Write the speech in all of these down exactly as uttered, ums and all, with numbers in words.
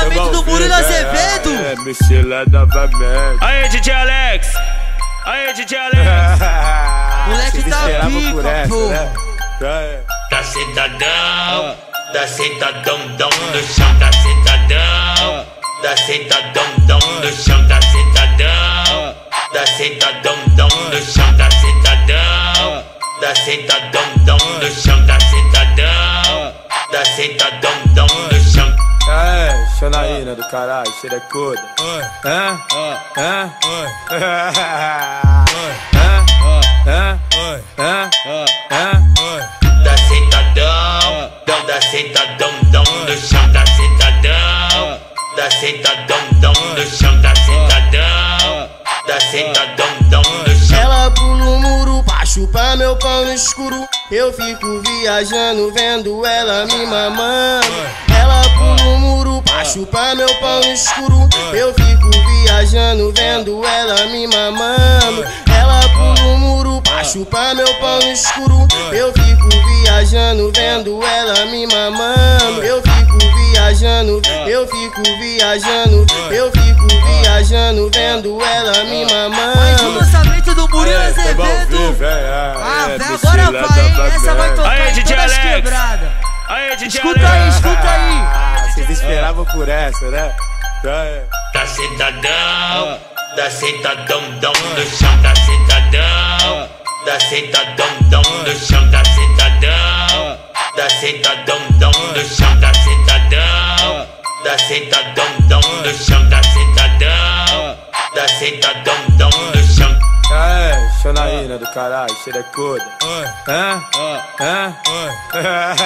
lançamento do Murilo Azevedo. É, Michela novamente. Aí, D J Alex. Aí, D J Alex. Moleque tá pica, essa, pô. né? Da cidadão, da cidadão, dom no chão, da cidadão, da cidadão, dom no chão, da cidadão, da cidadão, dom no chão, da cidadão, da cidadão, dom no chão, da cidadão, da cidadão, dom no chão. É, Xanaína do caralho, cheira cuda. Hã? Hã? Hã? Hã? Hã? Hã? Da cidadão, dom da cidadão, dom no chão, da cidadão, da cidadão, dom no chão, da cidadão, da cidadão, dom no chão. Ela pula o muro pra chupar meu pau no escuro. Eu fico viajando vendo ela me mamando. Ela pula o muro pra chupar meu pau no escuro. Eu fico viajando vendo ela me mamando. Ela pula o muro pra chupar meu pau no escuro. Eu fico viajando vendo ela me mamando. Eu fico viajando, eu fico viajando, eu fico viajando vendo ela me Mais um mamando. lançamento do Murilo É, tá bom, Azevedo. vive, é, Ah, é, velho, agora Michela vai, hein? novamente. Essa vai tocar Aí, em D J todas as Alex. quebradas. Aí, D J Escuta aí, Alex. escuta aí. Ah, vocês esperavam por essa, né? É. Da cidadão, da cidadão, dom no chão, da cidadão, da cidadão, dom no chão, da cidadão, da cidadão, dom no chão, da cidadão, da cidadão, dom no chão, da cidadão, da cidadão, dom no chão. É, Xanaína do caralho, cheira cuda. Hã? Hã? Hã?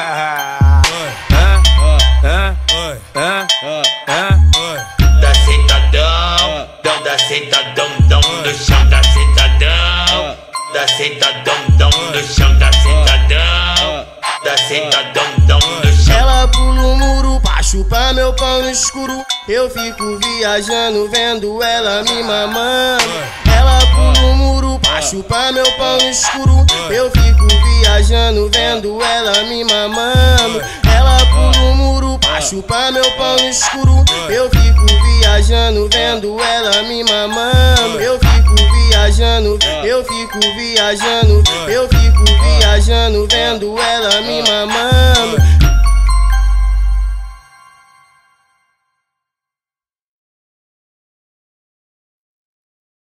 Hã? Hã? Hã? Da cidadão, dom da cidadão, dom no chão, da cidadão, da cidadão, dom no chão, da cidadão, da cidadão, dom no chão. Ela pula o muro pra chupar meu pau no escuro. Eu fico viajando vendo ela me mamando. Ela pula o muro pra chupar meu pau no escuro. Eu fico viajando vendo ela me mamando. Ela pula o muro pra chupar meu pau no escuro. Eu fico viajando vendo ela me mamando. Eu fico viajando, eu fico viajando, eu fico viajando vendo ela me mamando.